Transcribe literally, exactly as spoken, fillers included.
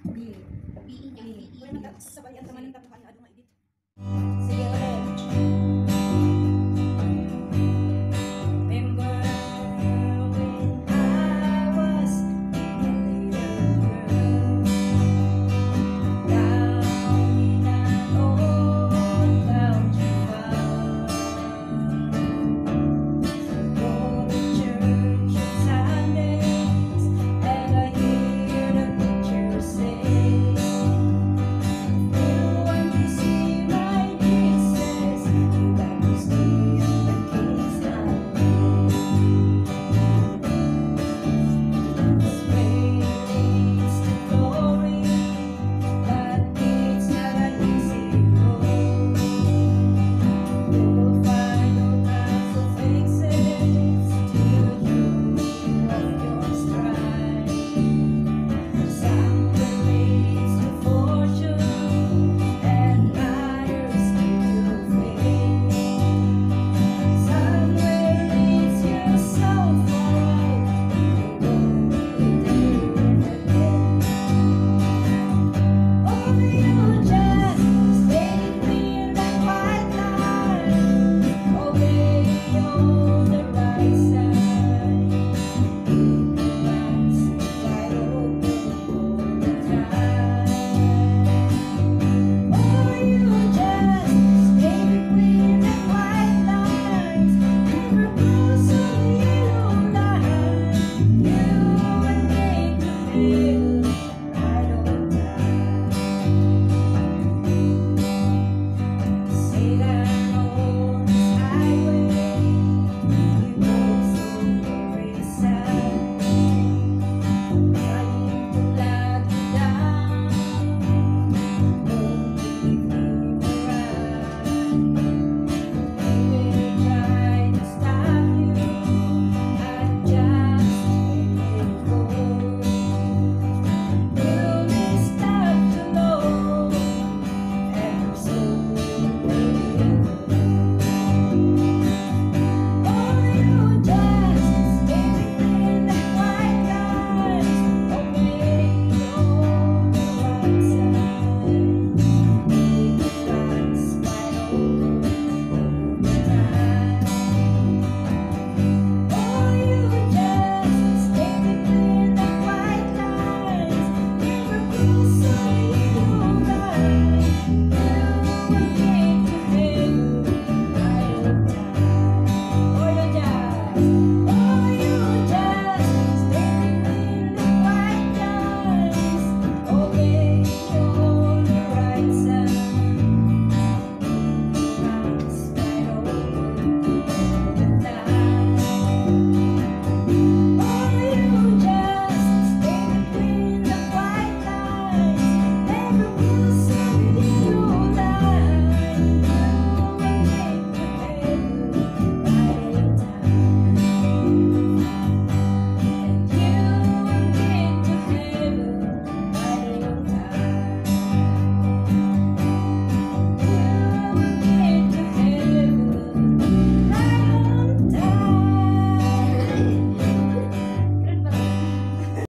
B. B niya. B. B. Wala man sabay ang taman ng tapuhan na adong edit. Sige ulit. Remember when I was a little girl down in an old country farm. Go to church on Sundays and I hear the preacher say, "You want to see my Jesus, you got to stay in the King's highway." This way leads to glory, but it's not an easy road. You'll find all kinds of faces till you off your stride. Somewhere leads to fortune, and others to fame. Somewhere leads your soul for all, you won't return again. Oh, you just stay clear that white line, obey on the right side. Ignorance wide open all the time. Oh, you just stay between the white lines, never cross on the yellow line. You and me could be